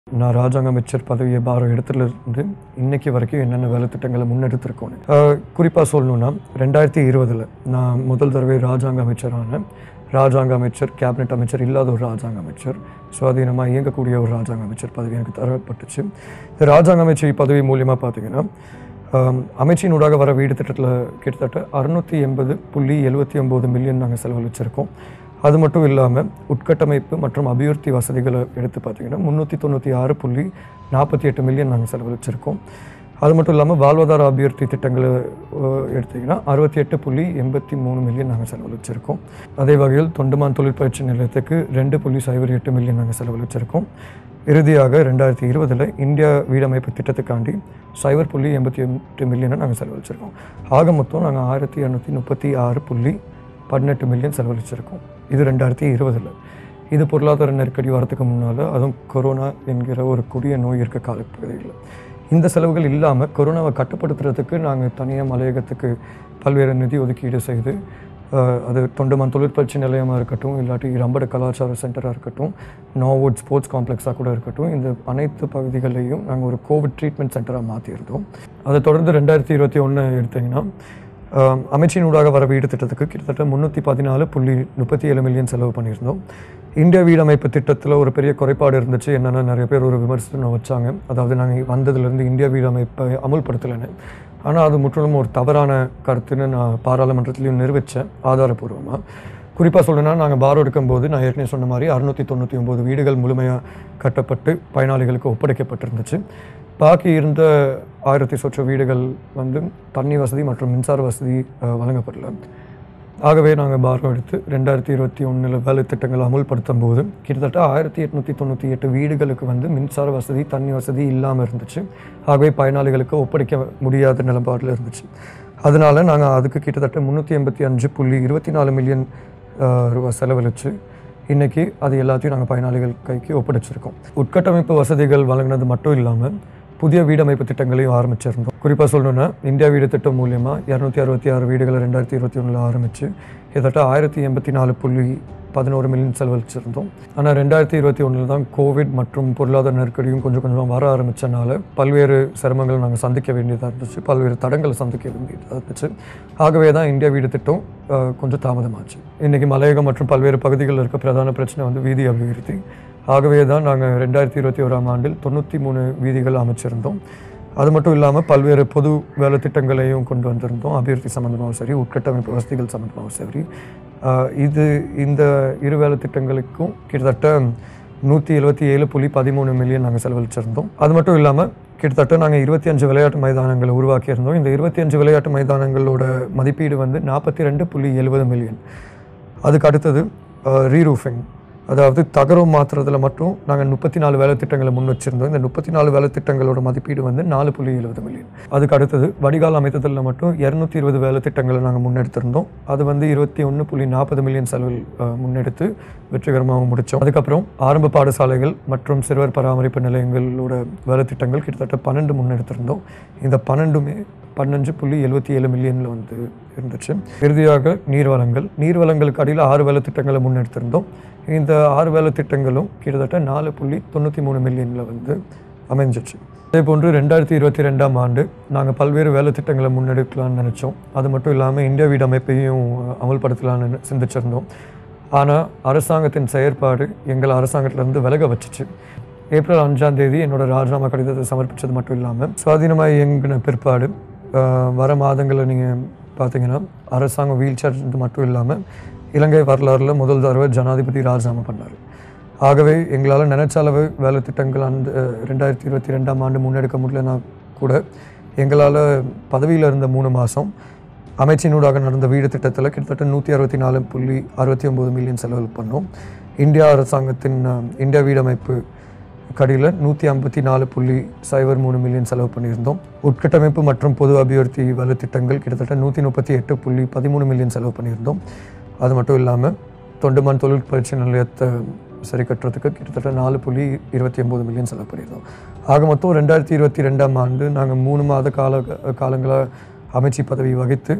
நான் ராஜாங்க அமைச்சர் பதவியை பாரம் இடத்துலேருந்து இன்னைக்கு வரைக்கும் என்னென்ன வேலை திட்டங்களை முன்னெடுத்திருக்கோன்னு குறிப்பாக சொல்லணுன்னா 2020 நான் முதல் தடவை ராஜாங்க அமைச்சரான ராஜாங்க அமைச்சர் கேபினெட் அமைச்சர் இல்லாத ஒரு ராஜாங்க அமைச்சர் சுவாதீனமாக இயங்கக்கூடிய ஒரு ராஜாங்க அமைச்சர் பதவி எனக்கு தரப்பட்டுச்சு. இந்த ராஜாங்க அமைச்சர் பதவி மூலியமாக பார்த்தீங்கன்னா அமைச்சினூடாக வர வீடு திட்டத்தில் கிட்டத்தட்ட 680.79 மில்லியன் நாங்கள் செலவழிச்சிருக்கோம். அது மட்டும் இல்லாமல் உட்கட்டமைப்பு மற்றும் அபிவிருத்தி வசதிகளை எடுத்து பார்த்தீங்கன்னா 396.48 மில்லியன் நாங்கள் செலவழிச்சிருக்கோம். அது மட்டும் இல்லாமல் வாழ்வாதார அபிவிருத்தி திட்டங்களை எடுத்திங்கன்னா 68.83 மில்லியன் நாங்கள் செலவழிச்சிருக்கோம். அதே வகையில் தொண்டுமான் தொழிற்பயிற்சி நிலையத்துக்கு 2.08 மில்லியன் நாங்கள் செலவழிச்சிருக்கோம். இறுதியாக 2020 இந்தியா வீடமைப்பு திட்டத்துக்காண்டி 0.88 மில்லியனை நாங்கள் செலவழிச்சிருக்கோம். ஆக மொத்தம் நாங்கள் 1236.18 மில்லியன் செலவழிச்சிருக்கோம். இது 2020. இது பொருளாதார நெருக்கடி வரத்துக்கு முன்னால், அதுவும் கொரோனா என்கிற ஒரு கொடிய நோய் இருக்க காலப்பகுதியில் இந்த செலவுகள் இல்லாமல் கொரோனாவை கட்டுப்படுத்துறதுக்கு நாங்கள் தனியாக மலையகத்துக்கு பல்வேறு நிதி ஒதுக்கீடு செய்து, அது தொண்டுமான் தொழிற்பயிற்சி நிலையமாக இருக்கட்டும், இல்லாட்டி ரம்பட கலாச்சார சென்டராக இருக்கட்டும், நார்வுட் ஸ்போர்ட்ஸ் காம்ப்ளெக்ஸாக கூட இருக்கட்டும், இந்த அனைத்து பகுதிகளையும் நாங்கள் ஒரு கோவிட் ட்ரீட்மெண்ட் சென்டராக மாற்றியிருந்தோம். அதை தொடர்ந்து 2021 எடுத்திங்கன்னா அமைச்சினூடாக வர வீடு திட்டத்துக்கு கிட்டத்தட்ட 314.37 மில்லியன் செலவு பண்ணியிருந்தோம். இந்தியா வீடமைப்பு திட்டத்தில் ஒரு பெரிய குறைபாடு இருந்துச்சு. என்னென்னா, நிறைய பேர் ஒரு விமர்சனம் வச்சாங்க. அதாவது நாங்கள் வந்ததுலேருந்து இந்தியா வீடமைப்பை அமுல்படுத்தலைன்னு. ஆனால் அது முற்றிலும் ஒரு தவறான கருத்துன்னு நான் பாராளுமன்றத்திலையும் நிரூபித்தேன் ஆதாரப்பூர்வமாக. குறிப்பாக சொல்லணும்னா, நாங்கள் பாரம் எடுக்கும்போது நான் ஏற்கனவே சொன்ன மாதிரி 699 வீடுகள் முழுமையாக கட்டப்பட்டு பயனாளிகளுக்கு ஒப்படைக்கப்பட்டிருந்துச்சு. பாக்கி இருந்த 1000 சொச்ச வீடுகள் தண்ணி வசதி மற்றும் மின்சார வசதி வழங்கப்படல. ஆகவே நாங்கள் பாரம் எடுத்து 2021 வேலை திட்டங்களை அமுல்படுத்தும் போது கிட்டத்தட்ட 1898 வீடுகளுக்கு மின்சார வசதி தண்ணி வசதி இல்லாமல் இருந்துச்சு. ஆகவே பயனாளிகளுக்கு ஒப்படைக்க முடியாத நிலப்பாடில் இருந்துச்சு. அதனால் நாங்கள் அதுக்கு கிட்டத்தட்ட 385.24 மில்லியன் ரூபாய் செலவழித்து இன்றைக்கி அது எல்லாத்தையும் நாங்கள் பயனாளிகள் கைக்கு ஒப்படைச்சிருக்கோம். உட்கட்டமைப்பு வசதிகள் வழங்கினது மட்டும் இல்லாமல் புதிய வீடமைப்பு திட்டங்களையும் ஆரம்பிச்சிருந்தோம். குறிப்பாக சொல்லணுன்னா, இந்தியா வீடு திட்டம் மூலியமாக 266 வீடுகளை 2021 ஆரம்பித்து கிட்டத்தட்ட 1084.11 மில்லியன் செலவழிச்சிருந்தோம். ஆனால் 2021 தான் கோவிட் மற்றும் பொருளாதார நெருக்கடியும் கொஞ்சம் கொஞ்சமாக வர ஆரம்பித்தனால பல்வேறு சிரமங்கள் நாங்கள் சந்திக்க வேண்டியதாக இருந்துச்சு, பல்வேறு தடங்களை சந்திக்க வேண்டியதாக இருந்துச்சு. ஆகவே தான் இந்தியா வீடு திட்டம் கொஞ்சம் தாமதமாச்சு. இன்றைக்கி மலையகம் மற்றும் பல்வேறு பகுதிகளில் இருக்க பிரதான பிரச்சனை வீதி அபிவிருத்தி. ஆகவே தான் நாங்கள் 2021 ஆண்டில் 93 வீதிகள் அமைச்சிருந்தோம். அது மட்டும் இல்லாமல் பல்வேறு பொது வேலை திட்டங்களையும் கொண்டு வந்திருந்தோம். அபிவிருத்தி சம்மந்தமாகவும் சரி, உட்கட்டமைப்பு வசதிகள் சம்மந்தமாகவும் சரி. இந்த இரு வேலை திட்டங்களுக்கும் கிட்டத்தட்ட 177.13 மில்லியன் நாங்கள் செலவழிச்சிருந்தோம். அது மட்டும் இல்லாமல் கிட்டத்தட்ட நாங்கள் 25 விளையாட்டு மைதானங்களை உருவாக்கியிருந்தோம். இந்த 25 விளையாட்டு மைதானங்களோட மதிப்பீடு 42.70 மில்லியன். அதுக்கு அடுத்தது ரீரூஃபிங், அதாவது தகரம் மாற்றுறதுல மட்டும் நாங்கள் 34 வேலை திட்டங்களை முன் வச்சுருந்தோம். இந்த 34 வேலை திட்டங்களோட மதிப்பீடு 4.70 மில்லியன். அதுக்கு அடுத்தது வடிகால் அமைத்ததில் மட்டும் 220 வேலை திட்டங்களை நாங்கள் முன்னெடுத்திருந்தோம். அது 21.40 மில்லியன் செலவில் முன்னெடுத்து வெற்றிகரமாக முடித்தோம். அதுக்கப்புறம் ஆரம்ப பாடசாலைகள் மற்றும் சிறுவர் பராமரிப்பு நிலையங்களோட வேலை திட்டங்கள் கிட்டத்தட்ட 12 முன்னெடுத்திருந்தோம். இந்த 12மே 15.77 மில்லியனில் இருந்துச்சு. இறுதியாக நீர்வளங்களுக்கு அடியில் 6 வேலை திட்டங்களை முன்னெடுத்திருந்தோம். இந்த 6 வேலை திட்டங்களும் கிட்டத்தட்ட 4.93 மில்லியனில் அமைஞ்சிச்சு. அதே போன்று 2022 ஆண்டு நாங்கள் பல்வேறு வேலை திட்டங்களை முன்னெடுக்கலான்னு நினச்சோம். அது மட்டும் இல்லாமல் இந்தியா வீடமைப்பையும் அமல்படுத்தலான்னு சிந்திச்சிருந்தோம். ஆனால் அரசாங்கத்தின் செயற்பாடு எங்கள் அரசாங்கத்திலேருந்து விலக வச்சிச்சு. ஏப்ரல் 5ஆம் தேதி என்னோட ராஜினாமா கடிதத்தை சமர்ப்பித்தது மட்டும் இல்லாமல் சுவாதீனமாக இயங்கின பிற்பாடு வர மாதங்களில் நீங்கள் பார்த்தீங்கன்னா அரசாங்கம் வீல் சேர் மட்டும் இல்லாமல் இலங்கை வரலாறுல முதல் தடவை ஜனாதிபதி ராஜினாமா பண்ணார். ஆகவே எங்களால் நினைச்ச அளவு வேலை திட்டங்கள் அந்த 2022 ஆண்டு முன்னெடுக்க முடியலன்னா கூட எங்களால் பதவியில் இருந்த 3 மாதம் அமைச்சினூடாக நடந்த வீடு திட்டத்தில் கிட்டத்தட்ட 164.69 மில்லியன் செலவு பண்ணோம். இந்தியா அரசாங்கத்தின் இந்தியா வீடமைப்பு கடியில் 154.03 மில்லியன் செலவு பண்ணியிருந்தோம். உட்கட்டமைப்பு மற்றும் பொது அபிவிருத்தி வேலை திட்டங்கள் கிட்டத்தட்ட 138.13 மில்லியன் செலவு பண்ணியிருந்தோம். அது மட்டும் இல்லாமல் தொண்டுமான் தொழிற்பயிற்சி நிலையத்தை சரி கட்டுறதுக்கு கிட்டத்தட்ட 4.29 மில்லியன் செலவு பண்ணியிருந்தோம். ஆக மொத்தம் 2022 ஆண்டு நாங்கள் 3 மாத காலங்களாக அமைச்சு பதவி வகித்து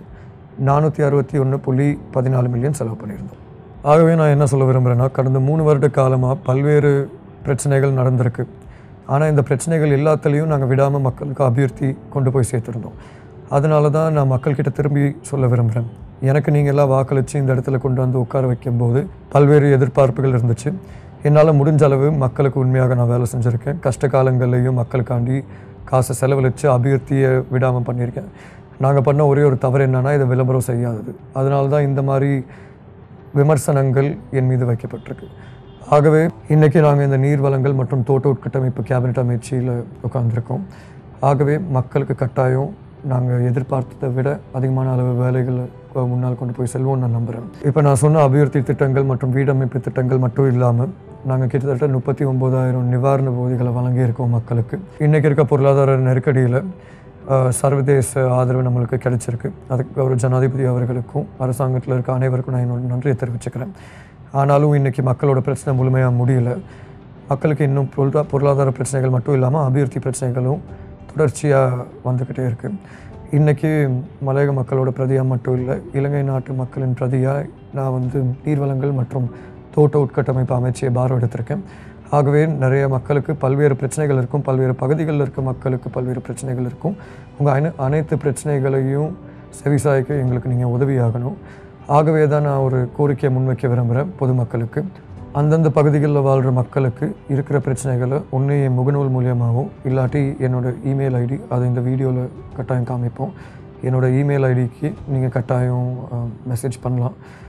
461.14 மில்லியன் செலவு பண்ணியிருந்தோம். ஆகவே நான் என்ன சொல்ல விரும்புகிறேன்னா, கடந்த 3 வருட காலமாக பல்வேறு பிரச்சனைகள் நடந்திருக்கு. ஆனால் இந்த பிரச்சனைகள் எல்லாத்துலேயும் நாங்கள் விடாமல் மக்களுக்கு அபிவிருத்தி கொண்டு போய் சேர்த்துருந்தோம். அதனால தான் நான் மக்கள்கிட்ட திரும்பி சொல்ல விரும்புகிறேன். எனக்கு நீங்கள் எல்லாம் வாக்களித்து இந்த இடத்துல கொண்டு வந்து உட்கார வைக்கும்போது பல்வேறு எதிர்பார்ப்புகள் இருந்துச்சு. என்னால் முடிஞ்ச அளவு மக்களுக்கு உண்மையாக நான் வேலை செஞ்சுருக்கேன். கஷ்ட காலங்கள்லேயும் மக்களுக்காண்டி காசை செலவழித்து அபிவிருத்தியை விடாமல் பண்ணியிருக்கேன். நாங்கள் பண்ண ஒரே ஒரு தவறு என்னென்னா இதை விளம்பரம் செய்யாதது. அதனால தான் இந்த மாதிரி விமர்சனங்கள் என் மீது வைக்கப்பட்டிருக்கு. ஆகவே இன்றைக்கி நாங்கள் இந்த நீர்வளங்கள் மற்றும் தோட்ட உட்கட்டமைப்பு கேபினட் அமைச்சியில் உட்கார்ந்துருக்கோம். ஆகவே மக்களுக்கு கட்டாயம் நாங்கள் எதிர்பார்த்ததை விட அதிகமான அளவு வேலைகளை முன்னால் கொண்டு போய் செல்வோம்னு நான் நம்புகிறேன். இப்போ நான் சொன்ன அபிவிருத்தி திட்டங்கள் மற்றும் வீடமைப்பு திட்டங்கள் மட்டும் இல்லாமல் நாங்கள் கிட்டத்தட்ட 39,000 நிவாரண போதிகளை வழங்கியிருக்கோம் மக்களுக்கு. இன்றைக்கி இருக்க பொருளாதார நெருக்கடியில் சர்வதேச ஆதரவு நம்மளுக்கு கிடைச்சிருக்கு. அதுக்கு ஒரு ஜனாதிபதி அவர்களுக்கும் அரசாங்கத்தில் இருக்க அனைவருக்கும் நான் என்னோட நன்றியை தெரிவிச்சுக்கிறேன். ஆனாலும் இன்றைக்கி மக்களோட பிரச்சனை முழுமையாக முடியலை. மக்களுக்கு இன்னும் பொருளாதார பிரச்சனைகள் மட்டும் இல்லாமல் அபிவிருத்தி பிரச்சனைகளும் தொடர்ச்சியாக வந்துக்கிட்டே இருக்குது. இன்றைக்கி மலையக மக்களோட பிரதியாக மட்டும் இல்லை, இலங்கை நாட்டு மக்களின் பிரதியாக நான் நீர்வளங்கள் மற்றும் தோட்ட உட்கட்டமைப்பு அமைச்சியை பாரம் எடுத்திருக்கேன். ஆகவே நிறைய மக்களுக்கு பல்வேறு பிரச்சனைகள் இருக்கும், பல்வேறு பகுதிகளில் இருக்க மக்களுக்கு பல்வேறு பிரச்சனைகள் இருக்கும். உங்கள் அனைத்து பிரச்சனைகளையும் செவிசாய்க்க எங்களுக்கு நீங்கள் உதவியாகணும். ஆகவே தான் நான் ஒரு கோரிக்கையை முன்வைக்க விரும்புகிறேன் பொதுமக்களுக்கு. அந்தந்த பகுதிகளில் வாழ்கிற மக்களுக்கு இருக்கிற பிரச்சனைகளை ஒன்று என் முகநூல் மூலியமாகவும் இல்லாட்டி என்னோடய இமெயில் ஐடி அதை இந்த வீடியோவில் கட்டாயம் காமிப்போம். என்னோடய இமெயில் ஐடிக்கு நீங்கள் கட்டாயம் மெசேஜ் பண்ணலாம்.